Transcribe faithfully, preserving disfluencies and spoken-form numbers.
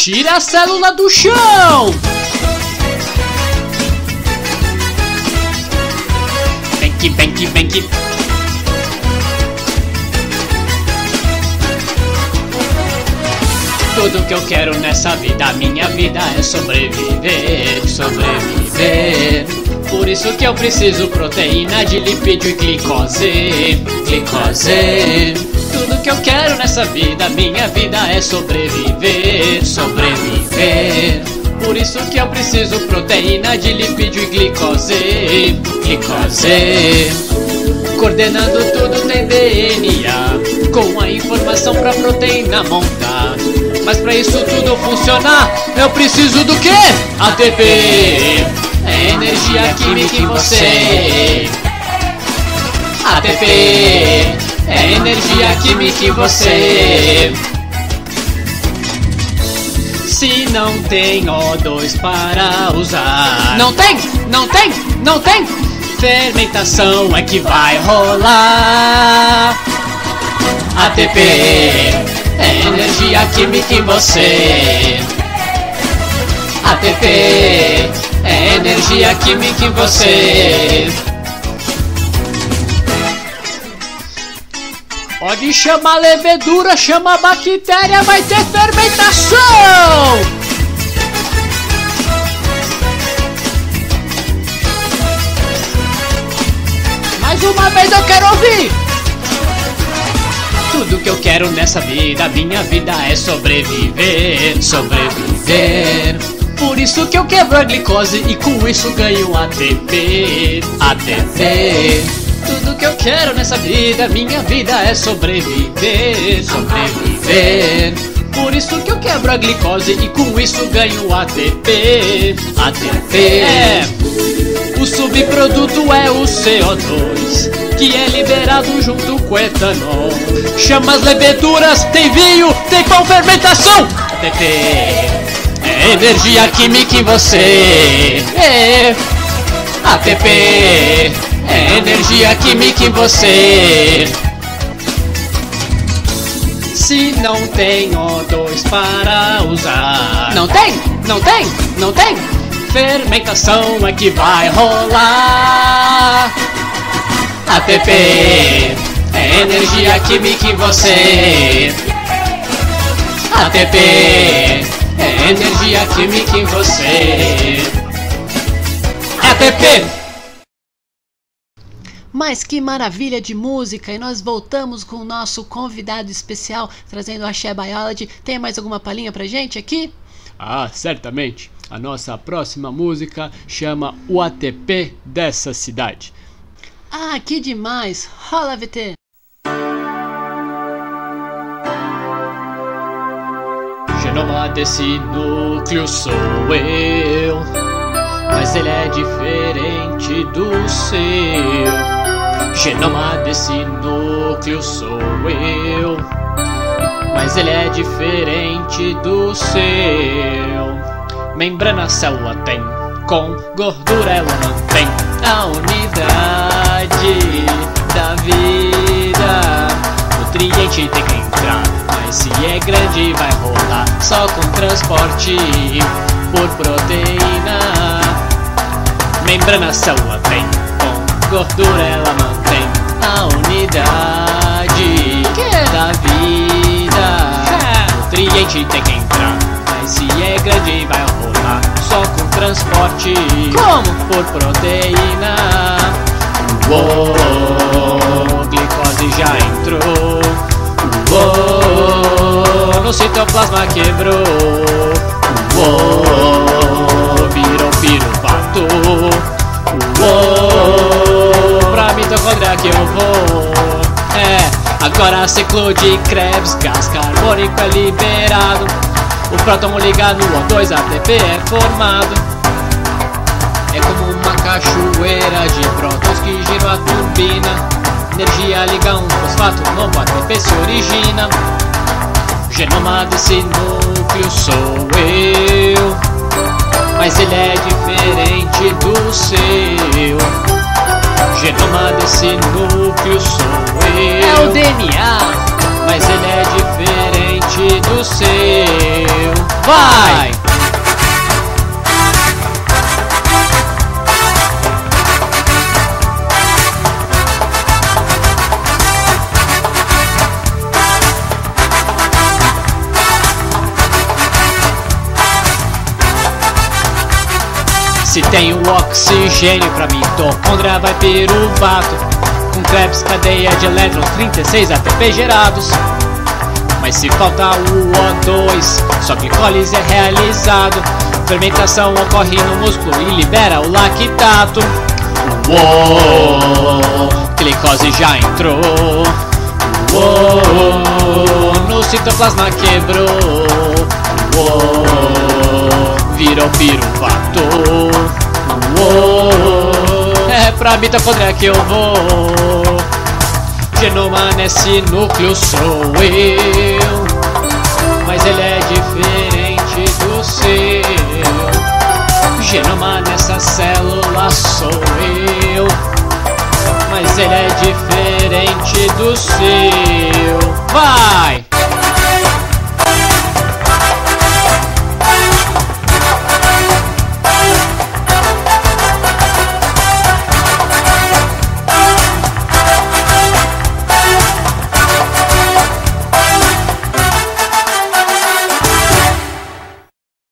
Tira a célula do chão! Vem que, vem que, vem que. Tudo que eu quero nessa vida, minha vida é sobreviver, sobreviver. Por isso que eu preciso proteína de lipídio e glicose, glicose. Tudo que eu quero nessa vida, minha vida é sobreviver, sobreviver. Por isso que eu preciso proteína de lipídio e glicose, glicose. Coordenando tudo tem D N A, com a informação pra proteína montar. Mas pra isso tudo funcionar, eu preciso do quê? A T P, é energia química em você. A T P, é energia química em você. Se não tem O dois para usar, não tem, não tem, não tem. Fermentação é que vai rolar. A T P, é energia química em você. A T P, é energia química em você. Pode chamar levedura, chama bactéria, vai ter fermentação! Mais uma vez eu quero ouvir! Tudo que eu quero nessa vida, minha vida é sobreviver, sobreviver. Por isso que eu quebro a glicose e com isso ganho A T P, A T P. Tudo que eu quero nessa vida, minha vida é sobreviver, sobreviver. Por isso que eu quebro a glicose e com isso ganho A T P, A T P. É. O subproduto é o C O dois, que é liberado junto com etanol. Chama as leveduras, tem vinho, tem pão, fermentação. A T P, é energia química em você. É. A T P, é energia química em você. Se não tem O dois para usar, não tem, não tem, não tem. Fermentação é que vai rolar. A T P, é energia química em você. A T P, é energia química em você. A T P. Mas que maravilha de música! E nós voltamos com o nosso convidado especial, trazendo a Axé Biology. Tem mais alguma palhinha pra gente aqui? Ah, certamente! A nossa próxima música chama o A T P dessa cidade. Ah, que demais! Rola, V T! Genoma desse núcleo sou eu, mas ele é diferente do seu. Genoma desse núcleo sou eu, mas ele é diferente do seu. Membrana a célula tem, com gordura ela mantém a unidade da vida. Nutriente tem que entrar, mas se é grande vai rolar só com transporte por proteína. Membrana a célula tem, com gordura ela mantém a unidade da vida. Nutriente tem que entrar, mas se é grande vai rolar só com transporte. Como? Por proteína. Uou, glicose já entrou. Uou, no citoplasma quebrou. Uou, virou piruvato. Uou, pra mitocôndria que eu vou. É, agora ciclo de Krebs, gás carbônico é liberado. O próton ligado no O dois, A T P é formado. É como uma cachoeira de prótons que giram a turbina. Energia liga um fosfato novo, A T P se origina. Genoma desse núcleo sou eu, mas ele é diferente do seu. Genoma desse núcleo sou eu, é o D N A, mas ele é diferente do seu. vai! Se tem o oxigênio pra mitocôndria vai piruvato, com Krebs, cadeia de elétrons, trinta e seis A T P gerados. Mas se falta o O dois, só glicólise é realizado. Fermentação ocorre no músculo e libera o lactato. Uou, glicose já entrou. Uou, no citoplasma quebrou. Uou, virou piruvato. Uou, é pra mitocôndria que eu vou. Genoma nesse núcleo sou eu, mas ele é diferente do seu. Genoma nessa célula sou eu, mas ele é diferente do seu. Vai!